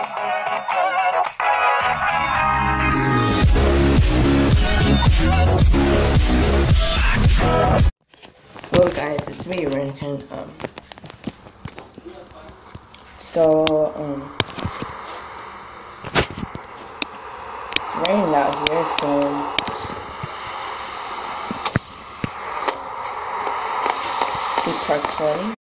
Hello guys, it's me, Renken. It's raining out here, so keep park 20.